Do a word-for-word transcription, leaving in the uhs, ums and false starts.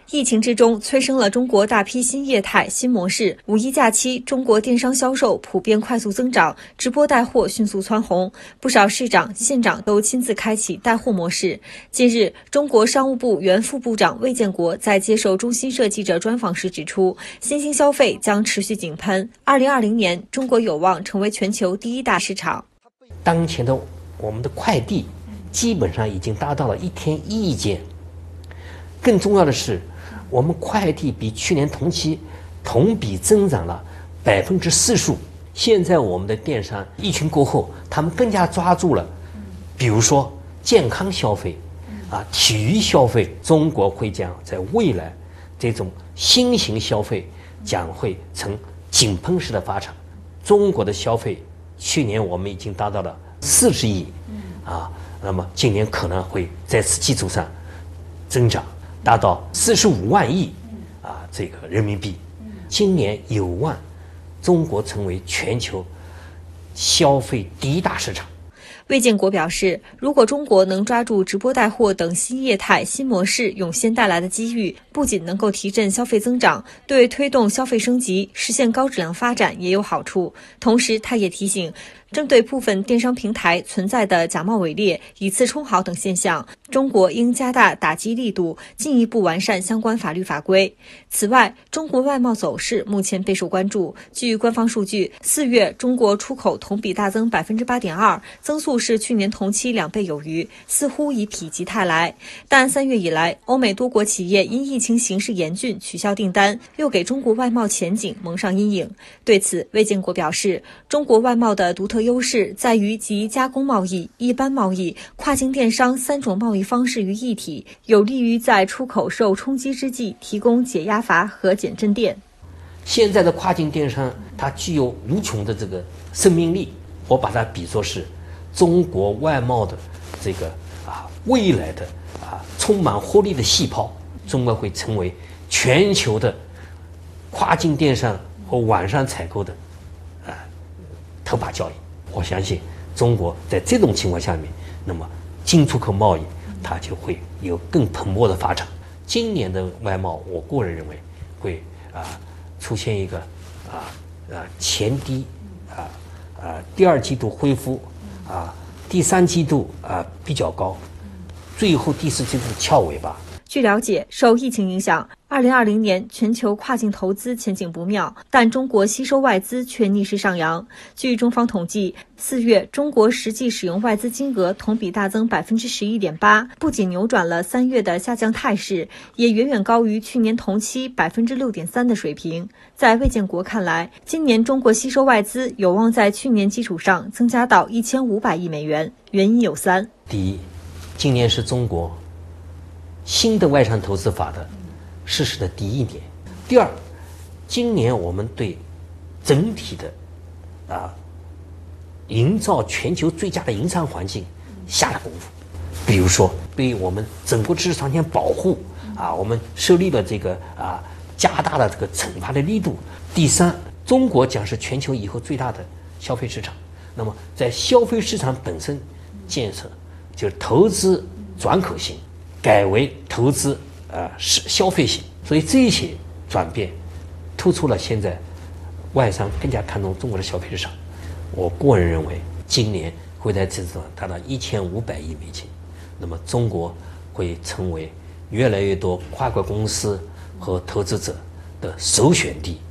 疫情之中，催生了中国大批新业态、新模式。五一假期，中国电商销售普遍快速增长，直播带货迅速蹿红，不少市长、县长都亲自开启带货模式。近日，中国商务部原副部长魏建国在接受中新社记者专访时指出，新兴消费将持续井喷。二零二零年，中国有望成为全球第一大市场。 当前的我们的快递基本上已经达到了一天一亿件，更重要的是，我们快递比去年同期同比增长了百分之四十五。现在我们的电商疫情过后，他们更加抓住了，比如说健康消费，啊，体育消费，中国会将在未来这种新型消费将会呈井喷式的发展。中国的消费去年我们已经达到了四十亿，啊，那么今年可能会在此基础上增长。达到四十五万亿啊，这个人民币，今年有望中国成为全球消费第一大市场。 魏建国表示，如果中国能抓住直播带货等新业态、新模式涌现带来的机遇，不仅能够提振消费增长，对推动消费升级、实现高质量发展也有好处。同时，他也提醒，针对部分电商平台存在的假冒伪劣、以次充好等现象，中国应加大打击力度，进一步完善相关法律法规。此外，中国外贸走势目前备受关注。据官方数据，四月中国出口同比大增百分之八点二，增速是去年同期两倍有余，似乎已否极泰来。但三月以来，欧美多国企业因疫情形势严峻取消订单，又给中国外贸前景蒙上阴影。对此，魏建国表示，中国外贸的独特优势在于集加工贸易、一般贸易、跨境电商三种贸易方式于一体，有利于在出口受冲击之际提供解压阀和减震垫。 现在的跨境电商，它具有无穷的这个生命力，我把它比作是中国外贸的这个啊未来的啊充满活力的细胞，中国会成为全球的跨境电商和网上采购的啊头把交椅。我相信中国在这种情况下面，那么进出口贸易它就会有更蓬勃的发展。今年的外贸，我个人认为会啊出现一个啊啊前低啊啊第二季度恢复啊，第三季度啊比较高，最后第四季度翘尾巴。 据了解，受疫情影响，二零二零年全球跨境投资前景不妙，但中国吸收外资却逆势上扬。据中方统计，四月中国实际使用外资金额同比大增百分之十一点八，不仅扭转了三月的下降态势，也远远高于去年同期百分之六点三的水平。在魏建国看来，今年中国吸收外资有望在去年基础上增加到一千五百亿美元，原因有三： 第一，今年是中国新的外商投资法的实施的第一年。第二，今年我们对整体的啊营造全球最佳的营商环境下了功夫。比如说，对于我们整个知识产权保护啊，我们设立了这个啊加大了这个惩罚的力度。第三，中国将是全球以后最大的消费市场。那么，在消费市场本身建设，就是投资转口型改为投资呃是消费型，所以这些转变突出了现在外商更加看重中国的消费市场。我个人认为，今年会在这上达到一千五百亿美金，那么中国会成为越来越多跨国公司和投资者的首选地。